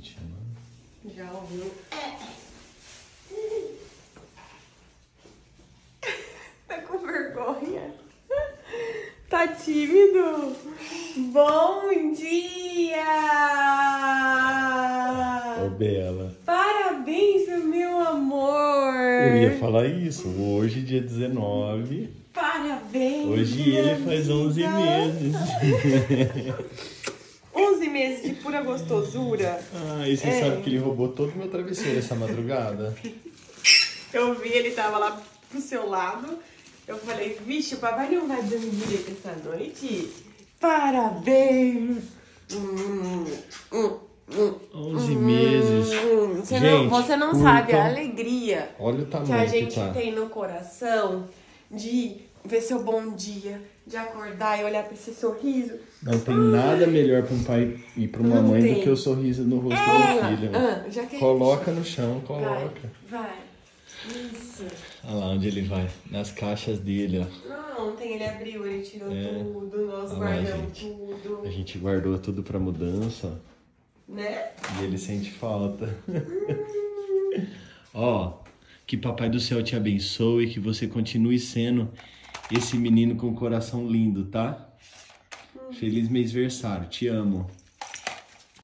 te chamando. Já ouviu? Tá com vergonha? Tá tímido? Bom dia! Ô, Bela. Parabéns, meu amor! Eu ia falar isso. Hoje, dia 19. Parabéns! Hoje ele faz 11 meses. 11 meses de pura gostosura. Ah, e você sabe que ele roubou todo o meu travesseiro essa madrugada? Eu vi, ele tava lá pro seu lado. Eu falei, vixe, o papai não vai dormir direito essa noite? Parabéns! 11 meses. Você não curtam. sabe a alegria Olha o que tamanho a gente tá. tem no coração de ver seu bom dia, de acordar e olhar pra esse sorriso. Não tem nada melhor pra um pai e pra uma Não mãe tem. do que o sorriso no rosto do filho. Já que Coloca no chão, coloca. Vai. Isso. Olha lá onde ele vai. Nas caixas dele, ó. Não, ontem ele abriu, ele tirou tudo, nós Olha lá, guardamos gente. tudo. A gente guardou tudo pra mudança, ó. Né? E ele sente falta. Ó, que Papai do Céu te abençoe, que você continue sendo esse menino com coração lindo, tá? Feliz mêsversário, te amo.